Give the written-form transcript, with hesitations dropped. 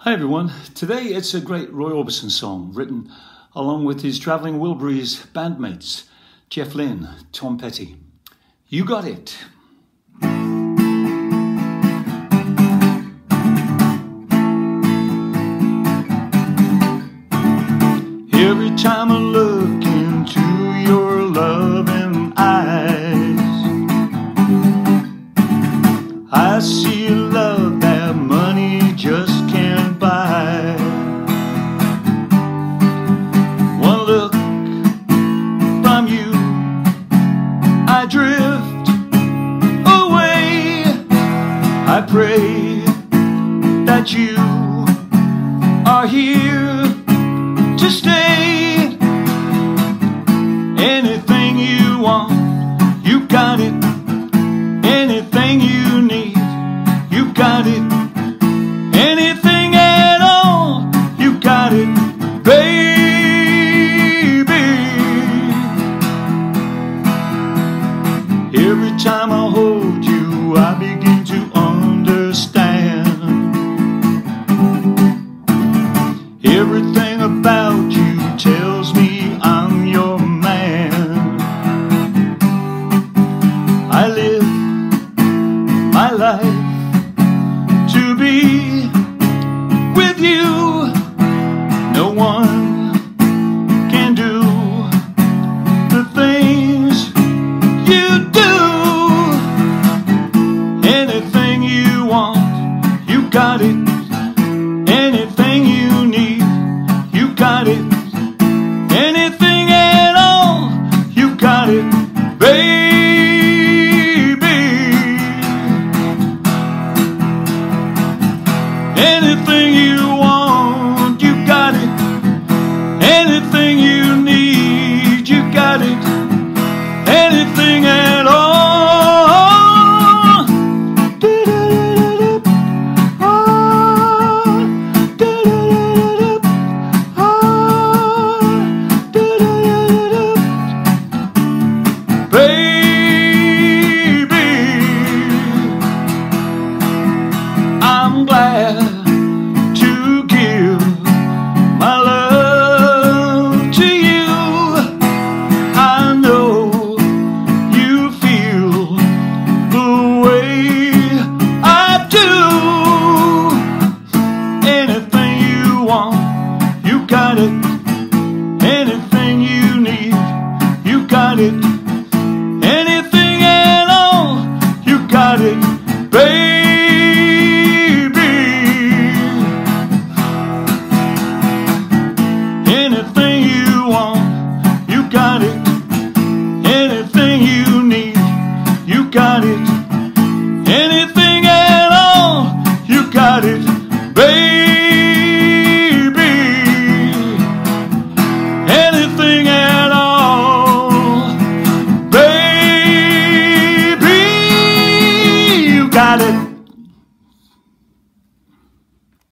Hi everyone, today it's a great Roy Orbison song written along with his Travelling Wilburys bandmates, Jeff Lynne, Tom Petty. You got it. Every time I look into your loving eyes, I see a love that money just can't buy. One look from you, I drift away. I pray that you are here to stay. Anything you want, you got it.